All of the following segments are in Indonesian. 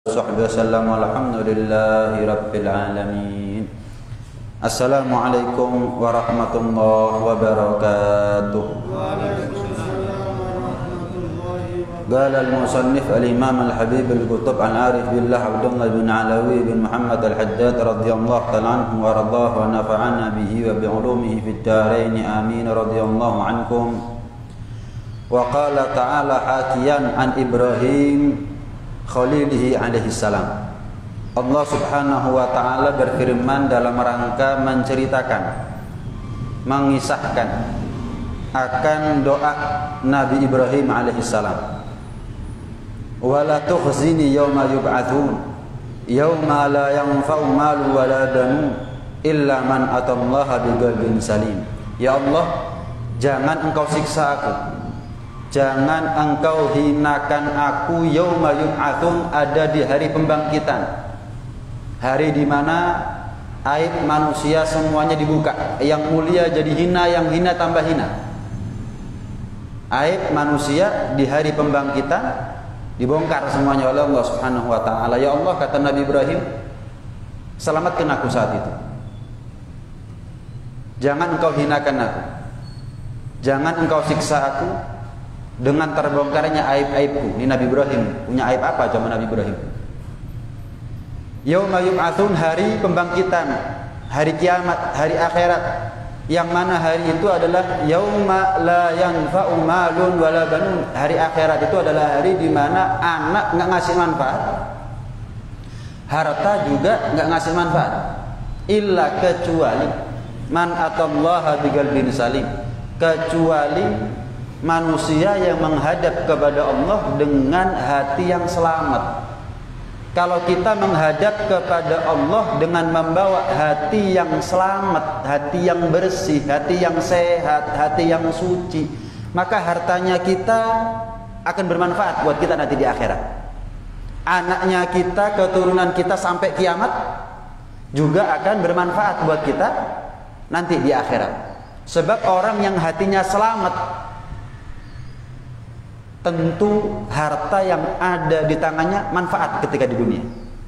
Sahbihi wasallam walhamdulillahi rabbil alamin. Assalamualaikum warahmatullahi wabarakatuh. Qala al-musannif al-imam al-habib al-kutub al-arif billah Abdullah bin Alawi bin Muhammad al-Haddad radhiyallahu ta'ala anhu wa radhahu wa nafa'ana bihi wa bi'ulumihi fid dharain amin radhiyallahu ankum. Wa qala ta'ala hakiyan an Ibrahim Khalilihi alaihi salam. Allah subhanahu wa ta'ala berfirman dalam rangka menceritakan, mengisahkan akan doa Nabi Ibrahim alaihi salam. Wala tukhzini yawma yub'atsun yawma la yanfa'u malu wala banun illa man atallaha biqalbin salim. Ya Allah, jangan engkau siksa aku, jangan engkau hinakan aku yauma yub'atsun, ada di hari pembangkitan, hari di mana aib manusia semuanya dibuka, yang mulia jadi hina, yang hina tambah hina. Aib manusia di hari pembangkitan dibongkar semuanya oleh Allah Subhanahu wa taala. Ya Allah, kata Nabi Ibrahim, selamatkan aku saat itu. Jangan engkau hinakan aku, jangan engkau siksa aku dengan terbongkarnya aib-aibku. Ini Nabi Ibrahim punya aib apa coba Nabi Ibrahim? Yauma yub'atsun, hari pembangkitan, hari kiamat, hari akhirat, yang mana hari itu adalah yauma la yanfa'u malun wala banun. Hari akhirat itu adalah hari di mana anak enggak ngasih manfaat, harta juga enggak ngasih manfaat, illa kecuali man atallaha biqalbin salim, kecuali manusia yang menghadap kepada Allah dengan hati yang selamat. Kalau kita menghadap kepada Allah dengan membawa hati yang selamat, hati yang bersih, hati yang sehat, hati yang suci, maka hartanya kita akan bermanfaat buat kita nanti di akhirat. Anaknya kita, keturunan kita sampai kiamat juga akan bermanfaat buat kita nanti di akhirat. Sebab orang yang hatinya selamat, tentu harta yang ada di tangannya manfaat ketika di dunia.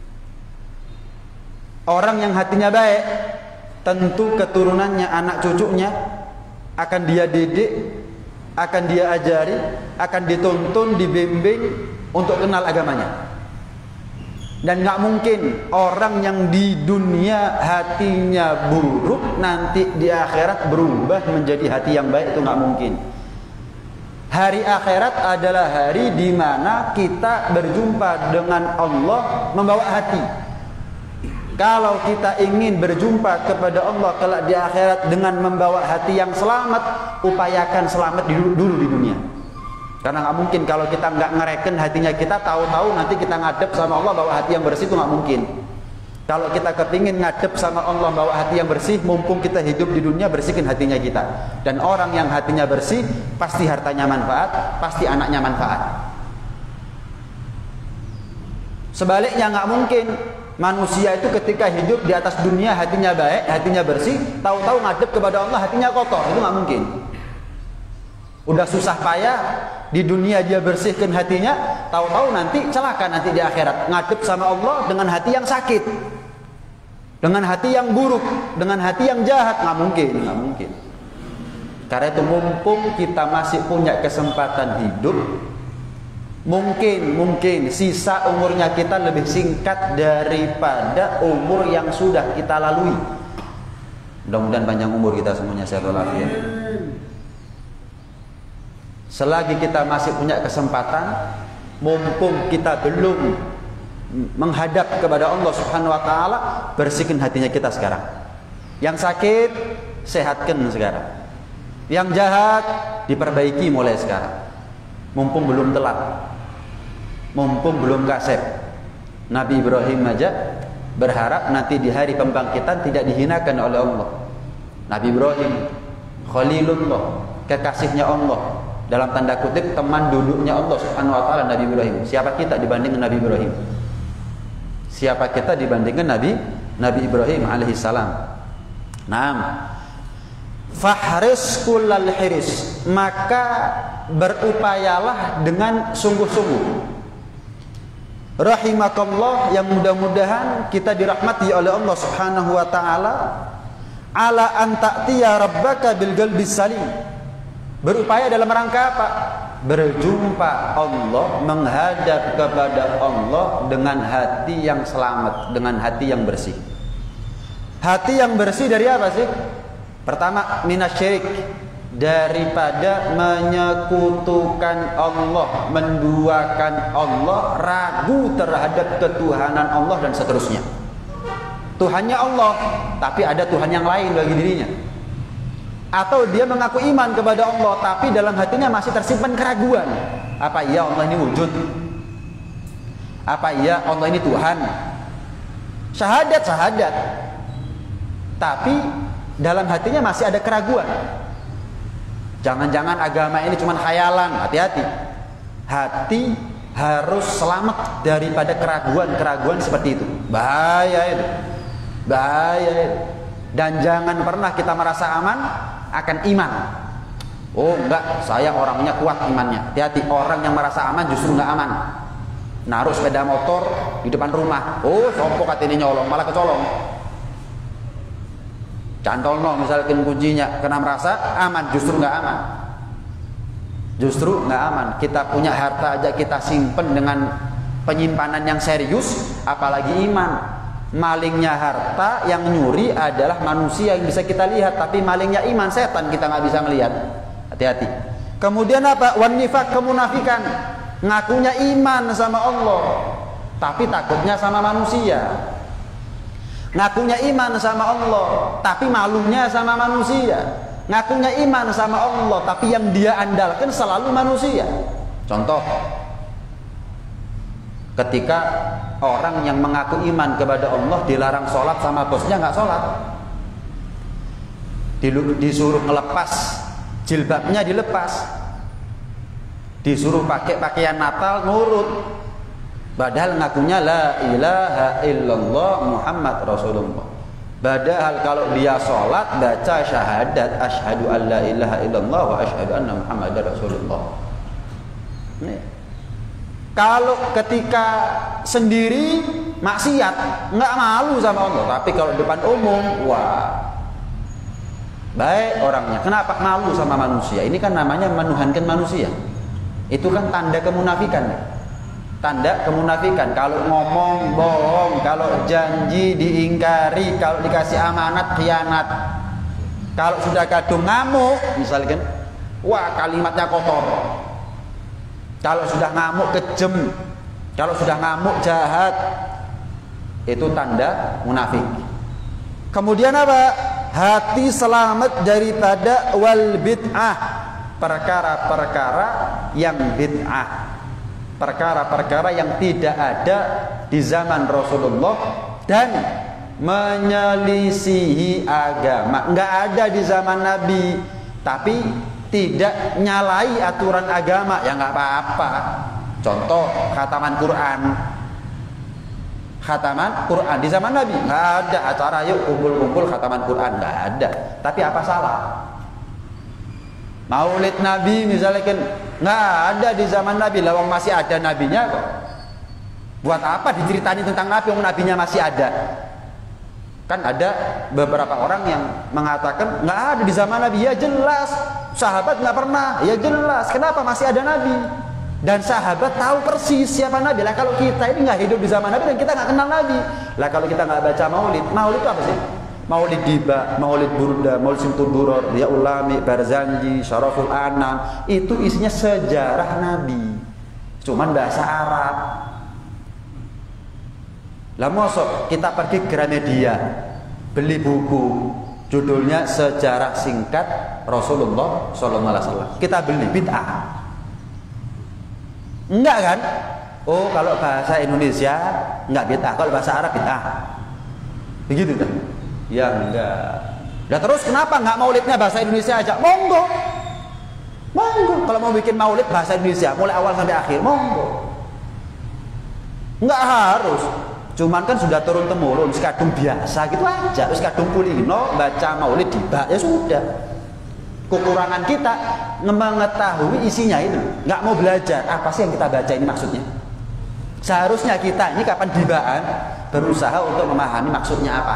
Orang yang hatinya baik, tentu keturunannya, anak cucunya akan dia didik, akan dia ajari, akan dituntun, dibimbing untuk kenal agamanya. Dan nggak mungkin orang yang di dunia hatinya buruk nanti di akhirat berubah menjadi hati yang baik, itu nggak mungkin. Hari akhirat adalah hari di mana kita berjumpa dengan Allah membawa hati. Kalau kita ingin berjumpa kepada Allah kelak di akhirat dengan membawa hati yang selamat, upayakan selamat dulu di dunia. Karena nggak mungkin kalau kita nggak ngereken hatinya kita, tahu-tahu nanti kita ngadep sama Allah bawa hati yang bersih, itu nggak mungkin. Kalau kita kepingin ngadep sama Allah bawa hati yang bersih, mumpung kita hidup di dunia, bersihkan hatinya kita. Dan orang yang hatinya bersih, pasti hartanya manfaat, pasti anaknya manfaat. Sebaliknya nggak mungkin manusia itu ketika hidup di atas dunia hatinya baik, hatinya bersih, tahu-tahu ngadep kepada Allah hatinya kotor, itu nggak mungkin. Udah susah payah di dunia dia bersihkan hatinya, tahu-tahu nanti celaka nanti di akhirat, ngadep sama Allah dengan hati yang sakit, dengan hati yang buruk, dengan hati yang jahat. Nggak mungkin, nggak mungkin. Karena itu mumpung kita masih punya kesempatan hidup, mungkin sisa umurnya kita lebih singkat daripada umur yang sudah kita lalui. Mudah-mudahan panjang umur kita semuanya, sehat walafiat. Selagi kita masih punya kesempatan, mumpung kita belum menghadap kepada Allah Subhanahu wa taala, bersihkan hatinya kita sekarang. Yang sakit, sehatkan sekarang. Yang jahat, diperbaiki mulai sekarang. Mumpung belum telat, mumpung belum kasep. Nabi Ibrahim aja berharap nanti di hari pembangkitan tidak dihinakan oleh Allah. Nabi Ibrahim Khalilullah, kekasihnya Allah, dalam tanda kutip teman duduknya Allah Subhanahu wa taala, Nabi Ibrahim. Siapa kita dibandingkan Nabi Ibrahim? Siapa kita dibandingkan Nabi Ibrahim alaihi salam? Naam. Fahris kullal hiris, maka berupayalah dengan sungguh-sungguh. rahimakallah, yang mudah-mudahan kita dirahmati oleh Allah Subhanahu wa taala, ala an ta'tiya rabbaka bil qalbis salim. Berupaya dalam rangka apa? Berjumpa Allah, menghadap kepada Allah dengan hati yang selamat, dengan hati yang bersih. Hati yang bersih dari apa sih? Pertama, minasyirik, daripada menyekutukan Allah, menduakan Allah, ragu terhadap ketuhanan Allah dan seterusnya. Tuhannya Allah, tapi ada Tuhan yang lain bagi dirinya. Atau dia mengaku iman kepada Allah, tapi dalam hatinya masih tersimpan keraguan. Apa iya Allah ini wujud? Apa iya Allah ini Tuhan? Syahadat, tapi dalam hatinya masih ada keraguan. Jangan-jangan agama ini cuma khayalan. Hati-hati. Hati harus selamat daripada keraguan-keraguan seperti itu. Bahaya itu. Dan jangan pernah kita merasa aman akan iman. Oh enggak, saya orangnya kuat imannya. Hati-hati, orang yang merasa aman justru enggak aman. Naruh sepeda motor di depan rumah. Oh, sopo katanya nyolong, malah kecolong. Cantolno misalkan kuncinya, kena merasa aman, justru enggak aman. Justru enggak aman. Kita punya harta aja kita simpen dengan penyimpanan yang serius, apalagi iman. Malingnya harta, yang nyuri adalah manusia yang bisa kita lihat, tapi malingnya iman, setan kita nggak bisa melihat. Hati-hati. Kemudian apa? Wan nifaq, kemunafikan. Ngakunya iman sama Allah, tapi takutnya sama manusia. Ngakunya iman sama Allah, tapi malunya sama manusia. Ngakunya iman sama Allah, tapi yang dia andalkan selalu manusia. Contoh, ketika orang yang mengaku iman kepada Allah dilarang sholat sama bosnya nggak sholat, disuruh ngelepas jilbabnya dilepas, disuruh pakai pakaian Natal nurut, padahal ngakunya la ilaha illallah Muhammad Rasulullah. Padahal kalau dia sholat baca syahadat asyhadu an la ilaha illallah wa asyhadu anna Muhammadar Rasulullah. Nih. Kalau ketika sendiri maksiat nggak malu sama Allah, tapi kalau depan umum, wah, baik orangnya. Kenapa malu sama manusia? Ini kan namanya menuhankan manusia. Itu kan tanda kemunafikan. Tanda kemunafikan. Kalau ngomong bohong, kalau janji diingkari, kalau dikasih amanat khianat. Kalau sudah kadung ngamuk, misalkan, wah kalimatnya kotor. Kalau sudah ngamuk kejem, kalau sudah ngamuk jahat, itu tanda munafik. Kemudian apa? Hati selamat daripada wal bid'ah, perkara-perkara yang bid'ah, perkara-perkara yang tidak ada di zaman Rasulullah dan menyelisihi agama. Enggak ada di zaman Nabi, tapi tidak nyalai aturan agama, ya nggak apa-apa. Contoh khataman Quran. Khataman Quran di zaman Nabi nggak ada acara yuk kumpul-kumpul khataman Quran, nggak ada. Tapi apa salah? Maulid Nabi misalnya kan nggak ada di zaman Nabi, lawang masih ada nabinya kok. Buat apa diceritani tentang Nabi, nabinya masih ada? Kan ada beberapa orang yang mengatakan nggak ada di zaman Nabi. Ya jelas, sahabat nggak pernah. Ya jelas, kenapa masih ada Nabi? Dan sahabat tahu persis siapa Nabi. Lah kalau kita ini nggak hidup di zaman Nabi dan kita nggak kenal Nabi, lah kalau kita nggak baca Maulid, Maulid itu apa sih? Maulid Diba, Maulid Burda, Maulid Simtul Duror, Dia Ulami, Barzanji, Syaraful Anam, itu isinya sejarah Nabi, cuman bahasa Arab. Lah mosok kita pergi ke Gramedia, beli buku judulnya Sejarah Singkat Rasulullah SAW, kita beli, bid'ah? Enggak kan? Oh kalau bahasa Indonesia enggak bid'ah, kalau bahasa Arab bid'ah, begitu kan? Ya enggak. Lah terus kenapa enggak maulidnya bahasa Indonesia aja? Monggo, monggo. Kalau mau bikin maulid bahasa Indonesia mulai awal sampai akhir, monggo. Enggak harus. Cuman kan sudah turun temurun, sekadung biasa gitu aja, sekadung kulino baca maulid Diba, ya sudah. Kekurangan kita mengetahui isinya itu, nggak mau belajar apa sih yang kita baca ini maksudnya. Seharusnya kita ini kapan dibaan berusaha untuk memahami maksudnya apa.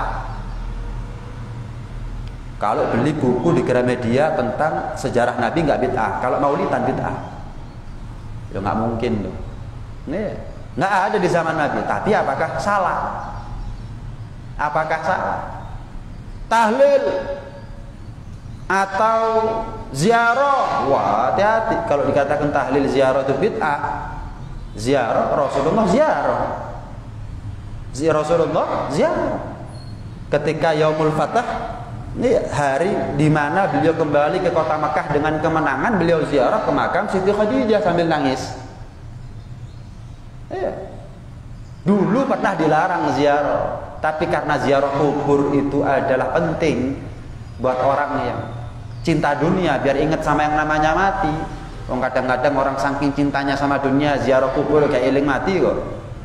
Kalau beli buku di Gramedia tentang sejarah Nabi nggak bid'ah, kalau maulidan bid'ah, ya nggak mungkin tuh. Nih, nggak ada di zaman Nabi. Tapi apakah salah? Apakah salah? Tahlil atau ziarah? Wah, hati-hati. Kalau dikatakan tahlil ziarah itu bid'ah, ziarah Rasulullah ziarah. Rasulullah ziarah. Ketika Yaumul Fath, ini hari di mana beliau kembali ke kota Makkah dengan kemenangan, beliau ziarah ke makam Siti Khadijah sambil nangis. Iya. Dulu pernah dilarang ziarah, tapi karena ziarah kubur itu adalah penting buat orang yang cinta dunia, biar ingat sama yang namanya mati. Kadang-kadang orang saking cintanya sama dunia, ziarah kubur kayak eling mati kok.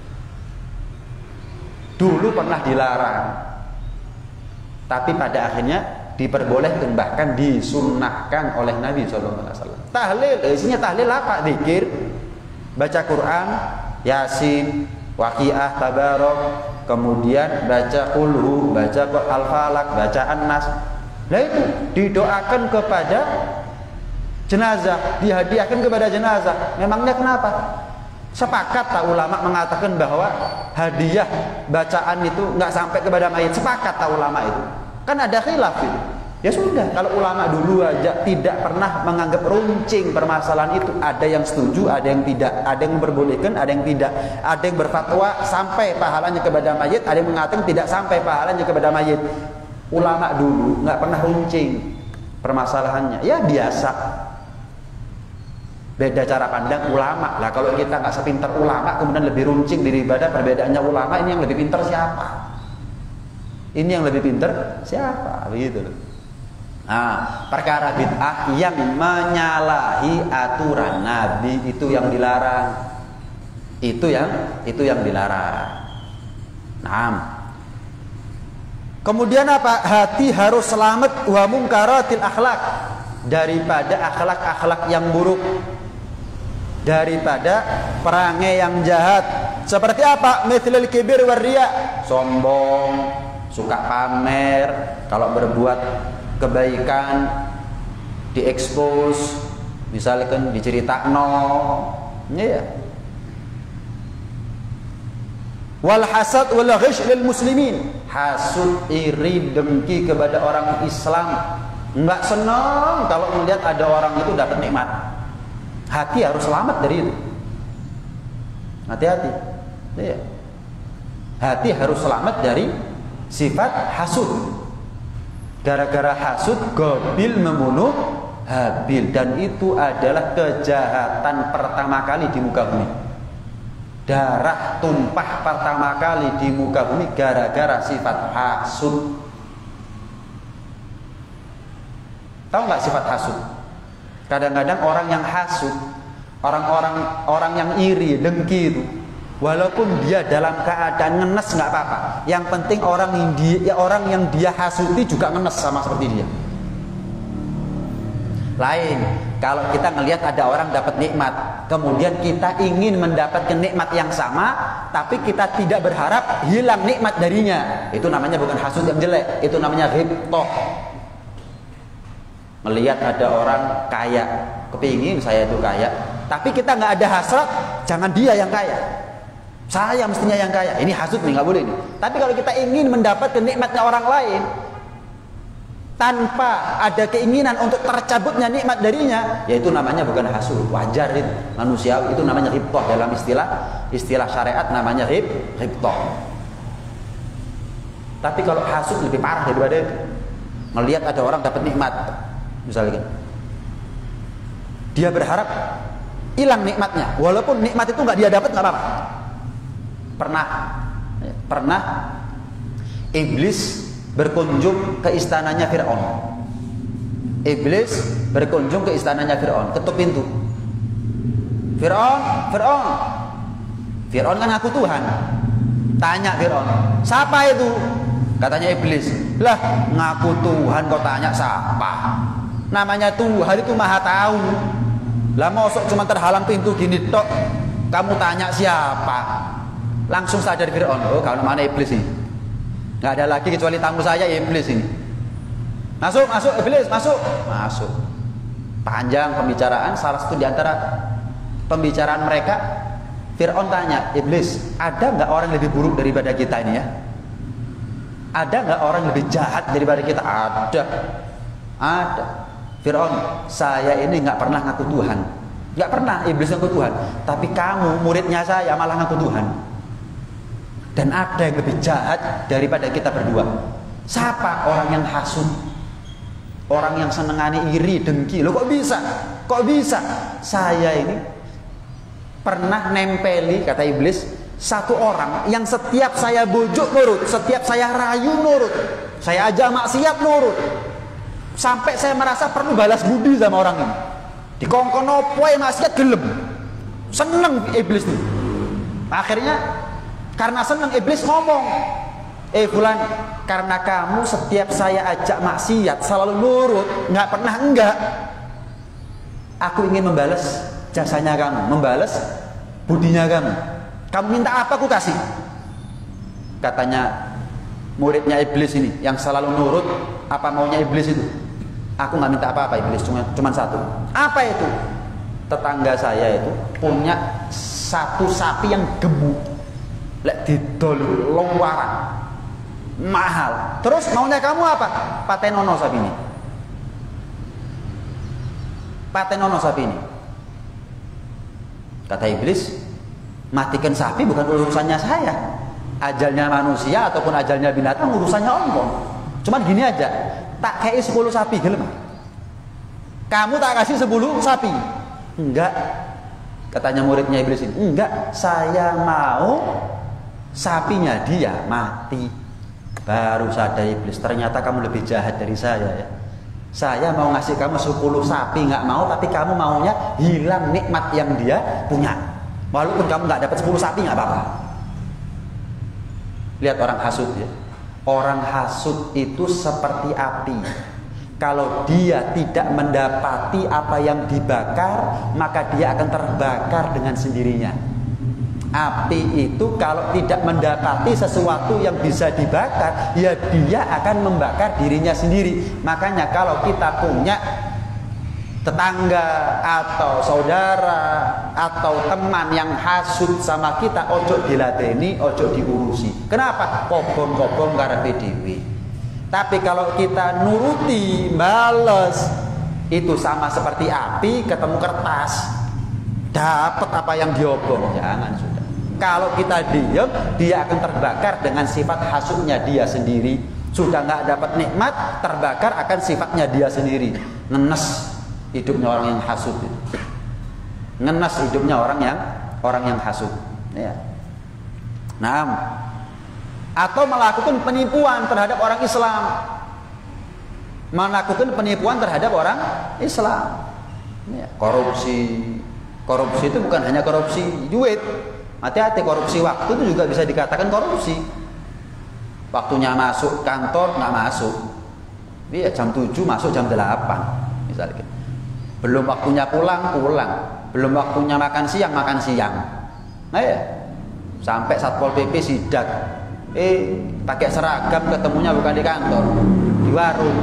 Dulu pernah dilarang, tapi pada akhirnya diperbolehkan, bahkan disunnahkan oleh Nabi SAW. Tahlil, isinya tahlil apa? Zikir, baca Quran, Yasin, Waqiah, Tabarok, kemudian baca Qulhu, baca Al-Falaq, baca An-Nas. Nah itu didoakan kepada jenazah, dihadiahkan kepada jenazah. Memangnya kenapa? Sepakat tak ulama mengatakan bahwa hadiah bacaan itu nggak sampai kepada mayit? Sepakat tak ulama itu? Kan ada khilaf itu. Ya sudah, kalau ulama dulu aja tidak pernah menganggap runcing permasalahan itu. Ada yang setuju, ada yang tidak, ada yang memperbolehkan, ada yang tidak, ada yang berfatwa sampai pahalanya kepada mayit, ada yang mengatakan tidak sampai pahalanya kepada mayit. Ulama dulu nggak pernah runcing permasalahannya. Ya biasa. Beda cara pandang ulama. Lah kalau kita nggak sepintar ulama, kemudian lebih runcing daripada perbedaannya ulama, ini yang lebih pintar siapa? Ini yang lebih pintar siapa? Begitu loh. Nah, perkara bid'ah yang menyalahi aturan Nabi itu yang dilarang. Itu yang dilarang. Nah, kemudian apa? Hati harus selamat wa munkaratil akhlak, daripada akhlak-akhlak yang buruk, daripada perangai yang jahat. Seperti apa? Mithlul kibir war riya, sombong, suka pamer, kalau berbuat kebaikan diekspos, misalkan diceritakno, ya. Wal hasad wal ghish lil muslimin, hasud, iri, dengki kepada orang Islam, enggak senang kalau melihat ada orang itu dapat nikmat. Hati harus selamat dari itu. Hati-hati. Ya. Hati harus selamat dari sifat hasud. Gara-gara hasud Qabil membunuh Habil, dan itu adalah kejahatan pertama kali di muka bumi. Darah tumpah pertama kali di muka bumi gara-gara sifat hasud. Tahu nggak sifat hasud? Kadang-kadang orang yang hasud, orang yang iri, dengki itu, walaupun dia dalam keadaan ngenes nggak apa-apa. Yang penting orang yang dia hasuti juga ngenes sama seperti dia. Lain kalau kita ngelihat ada orang dapat nikmat, kemudian kita ingin mendapatkan nikmat yang sama, tapi kita tidak berharap hilang nikmat darinya. Itu namanya bukan hasud yang jelek, itu namanya ghibthah. Melihat ada orang kaya, kepingin saya itu kaya, tapi kita nggak ada hasrat, jangan dia yang kaya, saya mestinya yang kaya. Ini hasud nih, nggak boleh nih. Tapi kalau kita ingin mendapatkan nikmatnya orang lain tanpa ada keinginan untuk tercabutnya nikmat darinya, ya itu namanya bukan hasud, wajar itu, manusiawi. Itu namanya ghibthah, dalam istilah syariat namanya ghibthah. Tapi kalau hasud lebih parah daripada itu. Melihat ada orang dapat nikmat, misalnya dia berharap hilang nikmatnya, walaupun nikmat itu nggak dia dapat, nggak apa-apa. Pernah iblis berkunjung ke istananya Fir'aun. Iblis berkunjung ke istananya Fir'aun, ketuk pintu. Fir'aun kan ngaku Tuhan. Tanya Fir'aun, siapa itu? Katanya iblis. Lah, ngaku Tuhan kau tanya siapa? Namanya Tuhan itu maha tahu. Lah mosok cuma terhalang pintu gini tok, kamu tanya siapa? Langsung sadar Fir'aun, oh kalau mana iblis ini, nggak ada lagi kecuali tamu saya iblis ini. Masuk iblis, masuk. Panjang pembicaraan. Salah satu di antara pembicaraan mereka, Fir'aun tanya, iblis, ada nggak orang lebih buruk daripada kita ini ya? Ada nggak orang lebih jahat daripada kita? Ada. Fir'aun, saya ini nggak pernah ngaku Tuhan, nggak pernah iblis ngaku Tuhan, tapi kamu muridnya saya malah ngaku Tuhan. Dan ada yang lebih jahat daripada kita berdua. Siapa? Orang yang hasud, orang yang senengani iri, dengki. Loh kok bisa? Kok bisa? Saya ini pernah nempeli, kata iblis, satu orang yang setiap saya bujuk nurut, setiap saya rayu nurut, saya ajak maksiat nurut, sampai saya merasa perlu balas budi sama orang ini. Dikongkon opo maksiat gelem, seneng iblis nih. Akhirnya karena seneng iblis ngomong, fulan, karena kamu setiap saya ajak maksiat selalu nurut, nggak pernah enggak, aku ingin membalas jasanya kamu, membalas budinya kamu. Kamu minta apa aku kasih. Katanya muridnya iblis ini yang selalu nurut, apa maunya iblis itu? Aku nggak minta apa-apa iblis, cuma satu. Apa itu? Tetangga saya itu punya satu sapi yang gemuk, lek didol luaran, mahal. Terus maunya kamu apa? Patenono sapi ini. Patenono sapi ini. Kata iblis, matikan sapi bukan urusannya saya. Ajalnya manusia ataupun ajalnya binatang urusannya Allah. Cuman gini aja, tak kayak 10 sapi gelem. Kamu tak kasih 10 sapi. Enggak. Katanya muridnya iblis ini, enggak, saya mau sapinya dia mati. Baru sadar iblis, ternyata kamu lebih jahat dari saya ya. Saya mau ngasih kamu 10 sapi, nggak mau, tapi kamu maunya hilang nikmat yang dia punya. Walaupun kamu nggak dapat 10 sapi nggak apa-apa. Lihat orang hasud ya. Orang hasud itu seperti api. Kalau dia tidak mendapati apa yang dibakar, maka dia akan terbakar dengan sendirinya. Api itu kalau tidak mendapati sesuatu yang bisa dibakar, ya dia akan membakar dirinya sendiri. Makanya kalau kita punya tetangga atau saudara atau teman yang hasud sama kita, ojo diladeni, ojo diurusi. Kenapa? Kobong-kobong karepe dhewe. Tapi kalau kita nuruti, bales, itu sama seperti api ketemu kertas, dapat apa yang diobong. Jangan sudah. Kalau kita diam, dia akan terbakar dengan sifat hasudnya dia sendiri. Sudah nggak dapat nikmat, terbakar akan sifatnya dia sendiri. Nenes hidupnya orang yang hasud. Ngenes hidupnya orang yang hasud. Ya. Nah, atau melakukan penipuan terhadap orang Islam. Melakukan penipuan terhadap orang Islam. Ya. Korupsi itu bukan hanya korupsi duit. Hati-hati, korupsi waktu itu juga bisa dikatakan korupsi. Waktunya masuk kantor nggak masuk. Iya, jam 7 masuk jam 8 misalnya. Belum waktunya pulang. Belum waktunya makan siang. Nah ya, sampai Satpol PP sidak. Pakai seragam ketemunya bukan di kantor, di warung.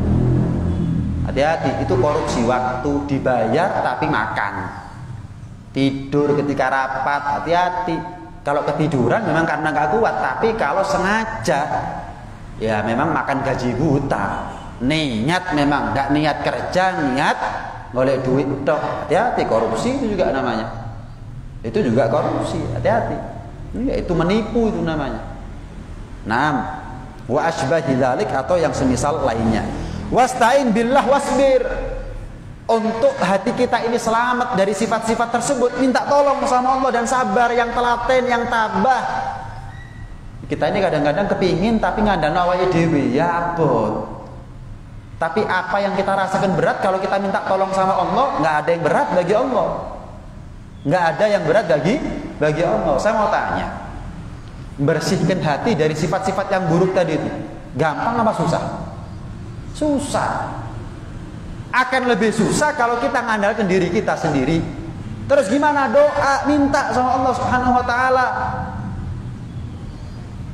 Hati-hati, itu korupsi waktu, dibayar tapi makan. Tidur ketika rapat, hati-hati. Kalau ketiduran memang karena nggak kuat, tapi kalau sengaja, ya memang makan gaji buta. Niat memang nggak niat kerja, niat golek duit dok. Hati-hati, korupsi itu juga namanya. Itu juga korupsi, hati-hati. Ya, itu menipu itu namanya. Naam, wa asbahi dzalik atau yang semisal lainnya. Wasta'in billah wasbir. Untuk hati kita ini selamat dari sifat-sifat tersebut, minta tolong sama Allah dan sabar, yang telaten, yang tabah. Kita ini kadang-kadang kepingin tapi ngandani awake dhewe, ya abot. Tapi apa yang kita rasakan berat kalau kita minta tolong sama Allah, nggak ada yang berat bagi Allah. Nggak ada yang berat bagi Allah. Saya mau tanya, bersihkan hati dari sifat-sifat yang buruk tadi itu gampang apa susah? Susah. Akan lebih susah kalau kita ngandalkan diri kita sendiri. Terus gimana? Doa, minta sama Allah Subhanahu wa taala.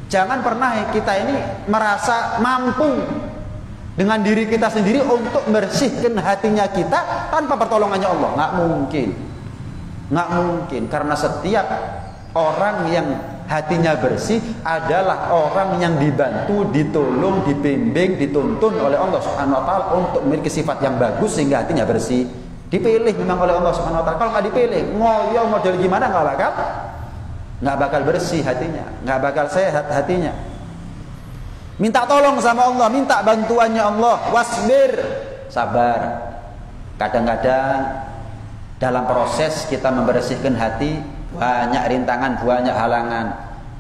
Jangan pernah kita ini merasa mampu dengan diri kita sendiri untuk membersihkan hatinya kita tanpa pertolongannya Allah. Nggak mungkin. Nggak mungkin, karena setiap orang yang hatinya bersih adalah orang yang dibantu, ditolong, dibimbing, dituntun oleh Allah Subhanahu wa taala untuk memiliki sifat yang bagus sehingga hatinya bersih. Dipilih memang oleh Allah Subhanahu wa taala. Kalau nggak dipilih, ngoyo model gimana nggak bakal bersih hatinya, nggak bakal sehat hatinya. Minta tolong sama Allah, minta bantuannya Allah. Wasbir, sabar. Kadang-kadang dalam proses kita membersihkan hati banyak rintangan, banyak halangan.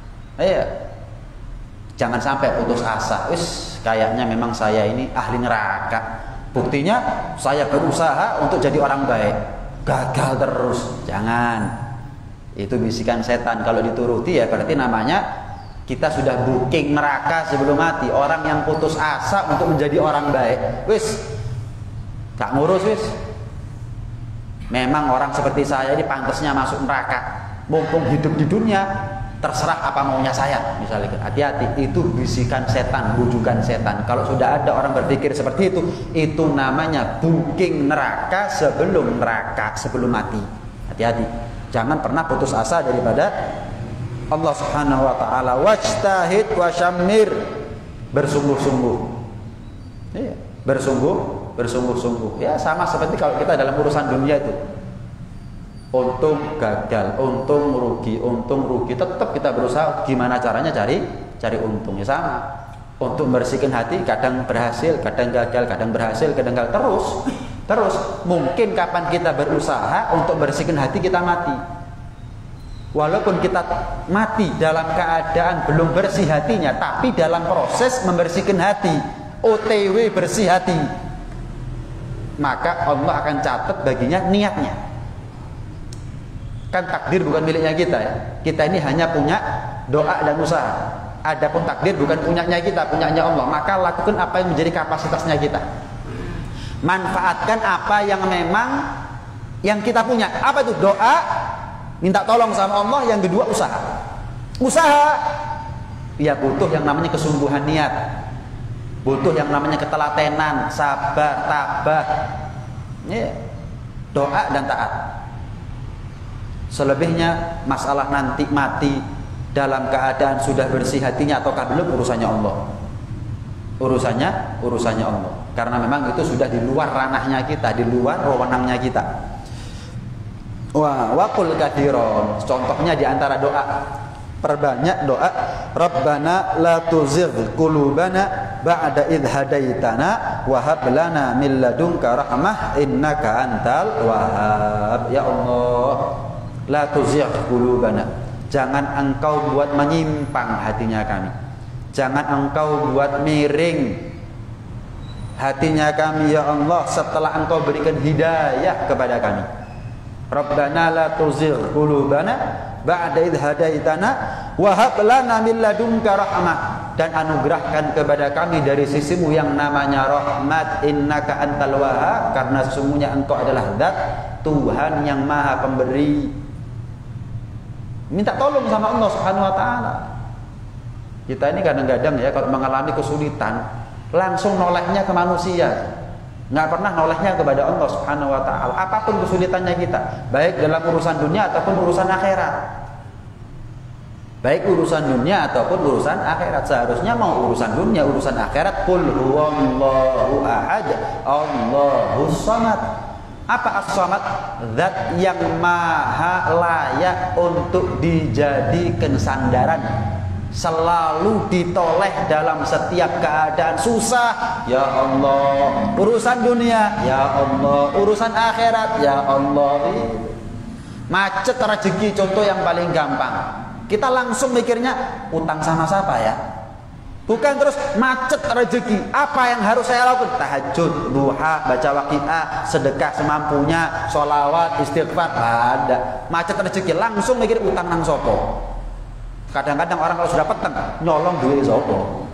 Jangan sampai putus asa. Kayaknya memang saya ini ahli neraka. Buktinya saya berusaha untuk jadi orang baik, gagal terus. Jangan. Itu bisikan setan. Kalau dituruti ya berarti namanya kita sudah booking neraka sebelum mati. Orang yang putus asa untuk menjadi orang baik, gak ngurus Memang orang seperti saya ini pantasnya masuk neraka. Mumpung hidup di dunia, terserah apa maunya saya. Misalnya, hati-hati, itu bisikan setan, bujukan setan. Kalau sudah ada orang berpikir seperti itu namanya booking neraka sebelum mati. Hati-hati, jangan pernah putus asa daripada Allah Subhanahu wa taala. Wajtahid wa syammir, bersungguh-sungguh. Iya, bersungguh-sungguh. Ya sama seperti kalau kita dalam urusan dunia itu. Untung gagal, untung rugi, tetap kita berusaha gimana caranya cari untung. Ya sama. Untuk membersihkan hati kadang berhasil, kadang gagal, kadang berhasil, kadang gagal, terus. Mungkin kapan kita berusaha untuk membersihkan hati kita mati. Walaupun kita mati dalam keadaan belum bersih hatinya, tapi dalam proses membersihkan hati, OTW bersih hati, maka Allah akan catat baginya niatnya. Kan takdir bukan miliknya kita ya. Kita ini hanya punya doa dan usaha. Adapun takdir bukan punyanya kita, punyanya Allah. Maka lakukan apa yang menjadi kapasitasnya kita. Manfaatkan apa yang memang yang kita punya. Apa itu? Doa, minta tolong sama Allah. Yang kedua usaha. Ya butuh yang namanya kesungguhan niat. Butuh yang namanya ketelatenan, sabar, tabah. Doa dan taat. Selebihnya masalah nanti mati dalam keadaan sudah bersih hatinya ataukah belum, urusannya Allah. Urusannya Allah. Karena memang itu sudah di luar ranahnya kita, di luar wewenangnya kita. Waqul katsiran. Contohnya di antara doa, perbanyak doa, Rabbana la tuzigh qulubana ba'da idh hadaitana wa hab lana min ladunka rahmah innaka antal wahhab. Ya Allah, la tuzigh qulubana, jangan engkau buat menyimpang hatinya kami, jangan engkau buat miring hatinya kami ya Allah setelah engkau berikan hidayah kepada kami. Rabbana la tuzigh qulubana ba'da idh hadaitana wa hab lana min ladunka rahmah, dan anugerahkan kepada kami dari sisimu yang namanya rahmat, innaka antal wahhab, karena sesungguhnya engkau adalah zat Tuhan yang maha pemberi. Minta tolong sama Allah Subhanahu wa taala. Kita ini kadang-kadang ya kalau mengalami kesulitan langsung nolehnya ke manusia. Nggak pernah nolehnya kepada Allah Subhanahu wa taala. Apapun kesulitannya kita, baik dalam urusan dunia ataupun urusan akhirat. Baik urusan dunia ataupun urusan akhirat. Seharusnya mau urusan dunia, urusan akhirat, qul huwallahu ahad, Allahus samad. Apa as-samad? Zat yang maha layak untuk dijadikan sandaran, selalu ditoleh dalam setiap keadaan susah. Ya Allah, urusan dunia, ya Allah, urusan akhirat, ya Allah. Macet rezeki, contoh yang paling gampang. Kita langsung mikirnya utang sama siapa ya? Bukan terus macet rezeki. Apa yang harus saya lakukan? Tahajud, duha, baca waqiah, sedekah semampunya, sholawat, istighfar. Ada. Macet rezeki langsung mikir utang nang sopo. Kadang-kadang orang kalau sudah peteng nyolong duit sopo.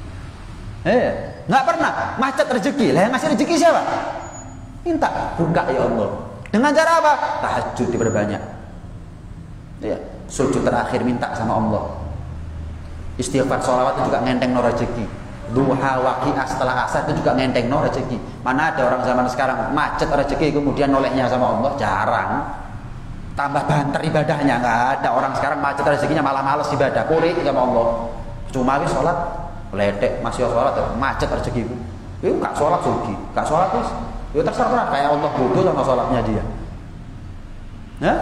Nggak pernah macet rezeki. Lah yang ngasih rezeki siapa? Minta buka ya Allah. Dengan cara apa? Tahajud diperbanyak. Ya, sujud terakhir minta sama Allah. Istighfar, sholawat itu juga ngenteng no rezeki. Duha, waqi'ah setelah asar itu juga ngenteng no rezeki. Mana ada orang zaman sekarang macet rezeki kemudian nolehnya sama Allah? Jarang. Tambah banter ibadahnya, nggak ada. Orang sekarang macet rezekinya malah males ibadah, kurik sama Allah. Cuma wis sholat ledek, masih sholat macet rezekiku. Itu gak sholat sugi, gak sholat wis. Ya terserah, kayak Allah bodoh sama sholatnya dia. Nah,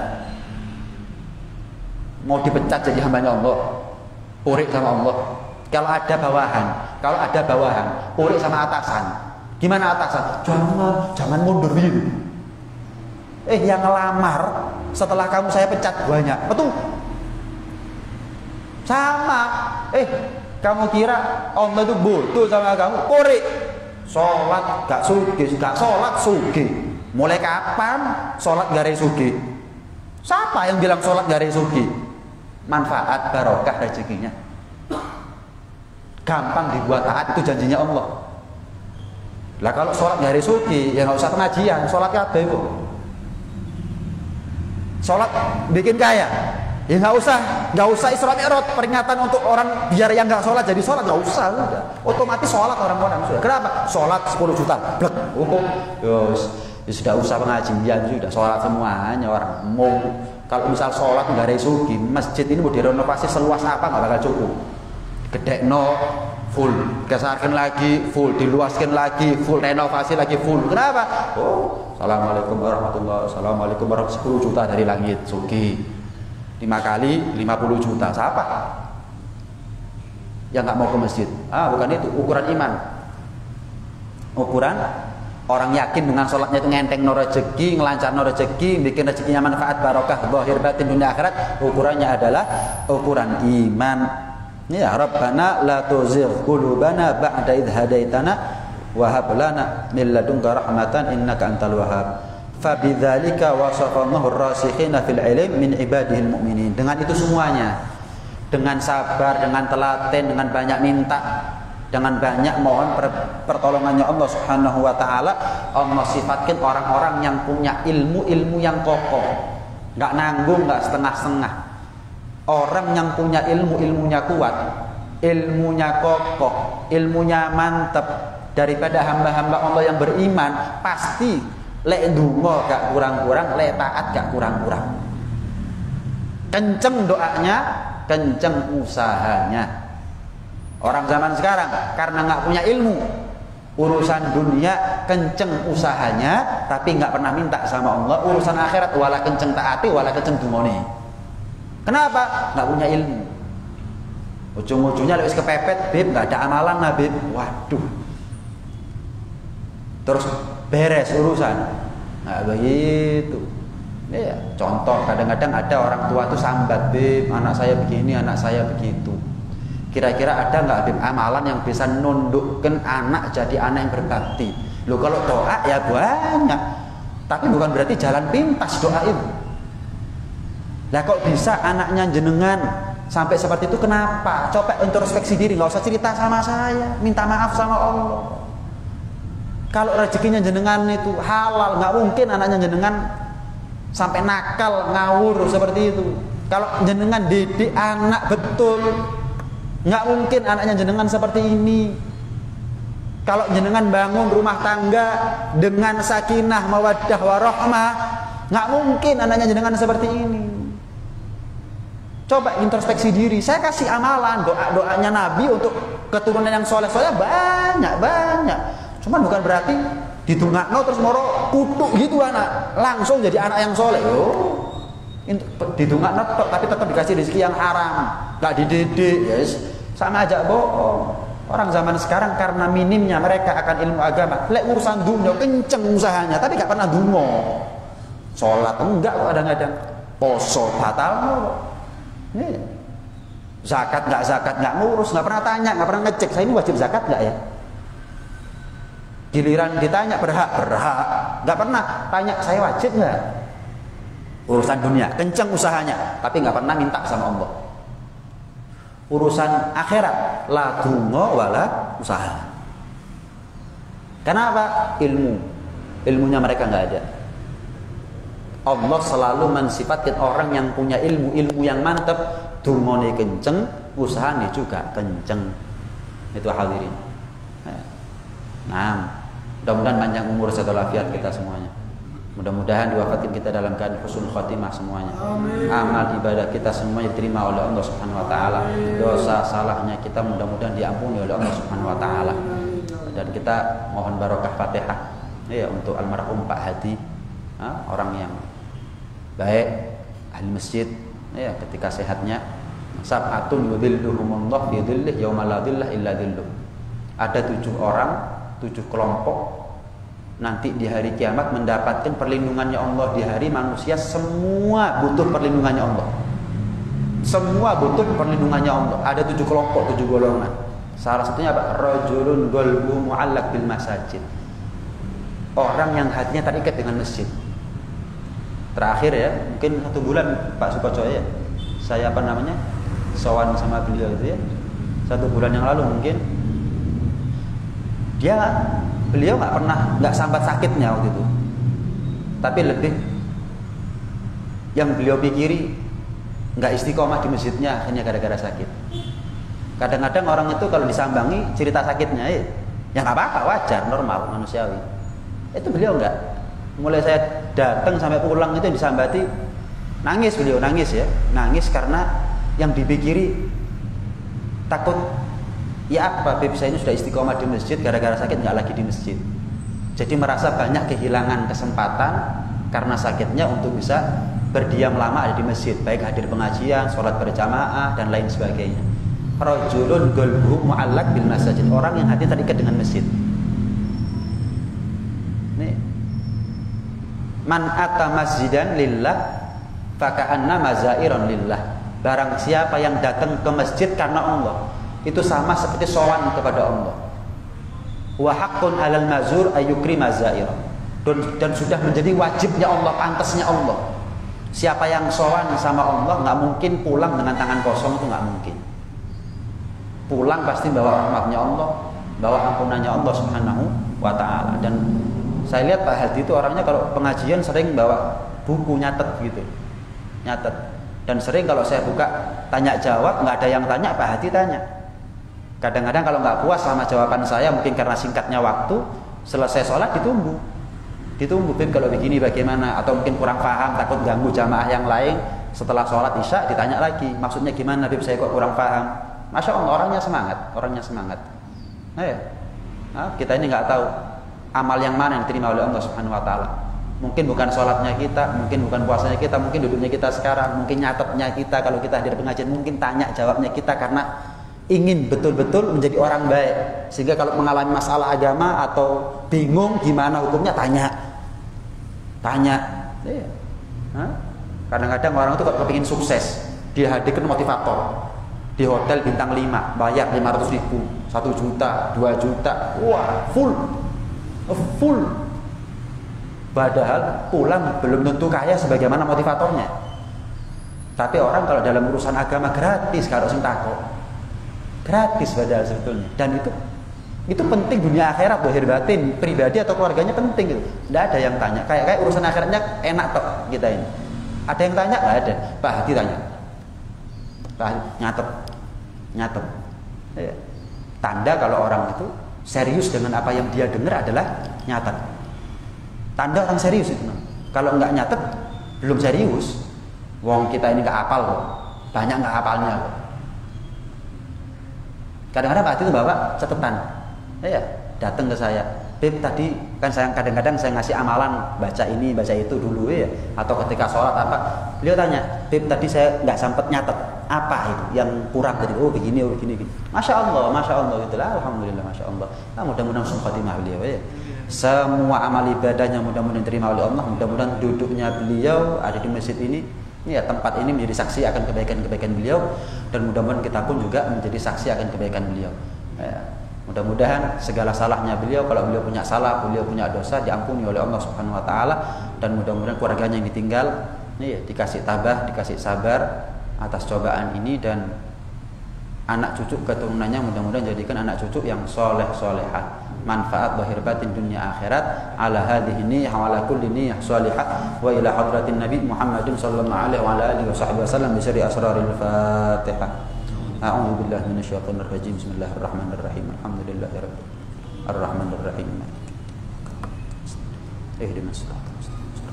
mau dipecat jadi hambanya Allah, purik sama Allah. Kalau ada bawahan, purik sama atasan. Gimana atasan? Jangan mundur gitu. Yang ngelamar setelah kamu saya pecat banyak, betul? Sama. Kamu kira Allah itu bodoh sama kamu? Purik. Sholat gak sugih, gak sholat sugih. Mulai kapan sholat gak sugih? Siapa yang bilang sholat gak sugih? Manfaat barokah rezekinya. Gampang dibuat taat, itu janjinya Allah. Lah kalau sholat gak sugih, ya nggak usah pengajian, sholat kabeh kok. Sholat bikin kaya, ya nggak usah Isra Mi'raj peringatan untuk orang biar yang nggak sholat jadi sholat, nggak usah, udah otomatis sholat orang-orang sudah. Kenapa? Sholat 10 juta, blek, sudah usah pengajian, sudah sholat semuanya orang. Mau kalau misal sholat nggak ada sugi, masjid ini mau direnovasi seluas apa nggak bakal cukup. Gedekno full, kesarkan lagi full, diluaskan lagi full, renovasi lagi full. Kenapa? Assalamualaikum warahmatullahi wabarakatuh. Assalamualaikum warahmatullahi 10 juta dari langit sugi. 5 kali 50 juta. Siapa yang nggak mau ke masjid? Bukan itu ukuran iman. Ukuran orang yakin dengan sholatnya itu ngenteng no rezeki, ngelancar no rezeki, bikin rezekinya manfaat barokah zahir batin dunia akhirat. Ukurannya adalah ukuran iman. Ya Rabbana la tuzigh qulubana ba'da idh hadaitana wa hab lana min ladunka rahmatan innaka antal wahhab. Fabidzalika wasafallahu ar-rasikhina fil ilm min ibadihil mu'minin. Dengan itu semuanya, dengan sabar, dengan telaten, dengan banyak minta, dengan banyak mohon pertolongannya Allah Subhanahu wa taala, Allah sifatkan orang-orang yang punya ilmu yang kokoh, enggak nanggung, enggak setengah-setengah. Orang yang punya ilmunya kuat, ilmunya kokoh, ilmunya mantap daripada hamba-hamba Allah yang beriman, pasti lek ndonga gak kurang-kurang, lek taat gak kurang-kurang. Kenceng doanya, kenceng usahanya. Orang zaman sekarang karena nggak punya ilmu, urusan dunia kenceng usahanya, tapi nggak pernah minta sama Allah. Urusan akhirat wala kenceng taati, wala kenceng dungone. Kenapa? Nggak punya ilmu. Ujung-ujungnya lewis kepepet, bib, nggak ada amalan lah bib. Waduh. Terus beres urusan. Nah begitu. Ya, contoh kadang-kadang ada orang tua tuh sambat, bib, anak saya begini, anak saya begitu. Kira-kira ada nggak bib amalan yang bisa nundukkan anak jadi anak yang berbakti? Loh kalau doa ya banyak, tapi bukan berarti jalan pintas doa itu. Lah kok bisa anaknya jenengan sampai seperti itu, kenapa? Coba introspeksi diri, nggak usah cerita sama saya, minta maaf sama Allah. Kalau rezekinya jenengan itu halal, nggak mungkin anaknya jenengan sampai nakal, ngawur seperti itu. Kalau jenengan didik anak betul, nggak mungkin anaknya jenengan seperti ini. Kalau jenengan bangun rumah tangga dengan sakinah, mawaddah, warahmah, nggak mungkin anaknya jenengan seperti ini. Coba introspeksi diri. Saya kasih amalan, doanya Nabi untuk keturunan yang soleh-soleh banyak. Cuman bukan berarti ditungakno terus moro kutuk gitu anak, langsung jadi anak yang soleh. Ditungakno tapi tetap dikasih rezeki yang haram, nggak dididik, yes. Sama aja bohong. Orang zaman sekarang karena minimnya mereka akan ilmu agama, lek urusan dunia kenceng usahanya, tapi nggak pernah dungo. Sholat enggak kadang-kadang, poso batal. Zakat nggak ngurus, nggak pernah tanya, nggak pernah ngecek saya ini wajib zakat nggak ya. Giliran ditanya berhak, nggak pernah tanya saya wajib nggak. Urusan dunia kenceng usahanya, tapi nggak pernah minta sama Allah. Urusan akhirat la dungo wala usaha. Kenapa? Ilmunya mereka nggak ada. Allah selalu mensifatkan orang yang punya ilmu yang mantap, dungone kenceng, usahanya juga kenceng. Itu hadirin. Nah, mudah-mudahan panjang umur serta walafiat kita semuanya. Mudah-mudahan diwafatkan kita dalam keadaan husnul khotimah semuanya. Amal ibadah kita semuanya diterima oleh Allah Subhanahu wa taala. Dosa salahnya kita mudah-mudahan diampuni oleh Allah Subhanahu wa taala. Dan kita mohon barokah Fatihah ya untuk almarhum Pak Hadi, orang yang baik, ahli masjid ya, ketika sehatnya. Sab'atun yudhilluhumullah fi dhillih yauma la dhilla illa dhilluh. Ada 7 orang, 7 kelompok nanti di hari kiamat mendapatkan perlindungannya Allah. Di hari manusia semua butuh perlindungannya Allah. Semua butuh perlindungannya Allah. Ada 7 kelompok, 7 golongan. Salah satunya apa? Rajulun qalbuhu mu'allaq bil masajid. Orang yang hatinya terikat dengan masjid. Terakhir ya, mungkin 1 bulan Pak Sukoco ya. Saya sowan sama beliau itu ya. 1 bulan yang lalu mungkin. Beliau nggak sambat sakitnya waktu itu, tapi lebih yang beliau pikiri nggak istiqomah di masjidnya hanya gara-gara sakit. Kadang-kadang orang itu kalau disambangi cerita sakitnya ya nggak apa-apa, wajar, normal, manusiawi. Itu beliau nggak. Mulai saya datang sampai pulang itu disambati, nangis beliau, nangis karena yang dipikiri takut. Ya apa, Beb, saya ini sudah istiqomah di masjid, gara-gara sakit nggak lagi di masjid. Jadi merasa banyak kehilangan kesempatan karena sakitnya untuk bisa berdiam lama ada di masjid, baik hadir pengajian, sholat berjamaah dan lain sebagainya. Rajulun qalbuhu mu'allaq bil masajid, orang yang hati terikat dengan masjid. Nih. Man ata masjidan lillah faka'anna mazairon lillah. Barang siapa yang datang ke masjid karena Allah, itu sama seperti sowan kepada Allah. Wa haqqun 'alal mazur ayyukrima zaira. Dan sudah menjadi wajibnya Allah, pantasnya Allah. Siapa yang sowan sama Allah nggak mungkin pulang dengan tangan kosong, itu nggak mungkin. Pulang pasti bawa rahmatnya Allah, bawa ampunannya Allah Subhanahu wa taala. Dan saya lihat Pak Hadi itu orangnya kalau pengajian sering bawa buku nyatet gitu. Nyatet. Dan sering kalau saya buka tanya jawab, nggak ada yang tanya, Pak Hadi tanya. Kadang-kadang kalau nggak puas sama jawaban saya, mungkin karena singkatnya waktu, selesai sholat ditunggu, Beb kalau begini bagaimana, atau mungkin kurang paham, takut ganggu jamaah yang lain. Setelah sholat isya ditanya lagi, maksudnya gimana Beb, saya kok kurang paham. Masya Allah, orangnya semangat. Kita ini nggak tahu amal yang mana yang diterima oleh Allah Subhanahu Wa Taala. Mungkin bukan sholatnya kita, mungkin bukan puasanya kita, mungkin duduknya kita sekarang, mungkin nyatetnya kita kalau kita hadir pengajian, mungkin tanya jawabnya kita karena ingin betul-betul menjadi orang baik, sehingga kalau mengalami masalah agama atau bingung gimana hukumnya tanya. Kadang-kadang orang itu kalau kepingin sukses, dia hadirkan motivator di hotel bintang 5, bayar 500.000, 1 juta, 2 juta, wah full. Padahal pulang belum tentu kaya sebagaimana motivatornya. Tapi orang kalau dalam urusan agama gratis kalau sing takok. Gratis padahal sebetulnya. Dan itu penting dunia akhirat, zahir batin, pribadi atau keluarganya penting gitu. Tidak ada yang tanya. Kayak urusan akhiratnya enak tok kita ini. Ada yang tanya? Nggak ada. Pak Hadi tanya. Pak Hadi nyatet. Ya. Tanda kalau orang itu serius dengan apa yang dia dengar adalah nyatet. Tanda orang serius itu. Kalau nggak nyatet, belum serius. Wong kita ini nggak hafal kok. Banyak nggak hafalnya kok. Kadang-kadang Pak Hadi itu bawa catatan, datang ke saya, Beb tadi kan saya kadang-kadang saya ngasih amalan baca ini baca itu dulu ya, atau ketika sholat apa, beliau tanya, Beb tadi saya nggak sempet nyatet apa itu yang kurang tadi, begini. Masya Allah gitulah, alhamdulillah, masya Allah. Mudah-mudahan husnul khotimah beliau ya. Semua amal ibadahnya mudah-mudahan diterima oleh Allah, mudah-mudahan duduknya beliau ada di masjid ini. Ya, tempat ini menjadi saksi akan kebaikan-kebaikan beliau, dan mudah-mudahan kita pun juga menjadi saksi akan kebaikan beliau. Mudah-mudahan segala salahnya beliau, kalau beliau punya salah, beliau punya dosa, diampuni oleh Allah Subhanahu Wa Taala, dan mudah-mudahan keluarganya yang ditinggal dikasih tabah, dikasih sabar atas cobaan ini, dan anak cucu keturunannya mudah-mudahan jadikan anak cucu yang soleh-solehah, manfaat zahir batin dunia akhirat, ala hadhihi niyyah wa ala kulli niyyah shalihah, wa ila hadratin nabi Muhammadin sallallahu alaihi wa alihi wasallam bi sirri asraril Fatihah. A'udzu billahi minasyaitonir rajim. Bismillahirrahmanirrahim. Alhamdulillahirabbil arrahmanir rahim. Ihdinas siratal mustaqim.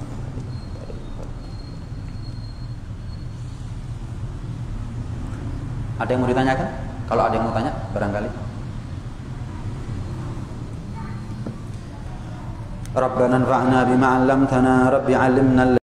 Ada yang mau ditanyakan? Kalau ada yang mau tanya, barangkali. Rabbana anfa'na bima 'allamtana, rabbi 'allimna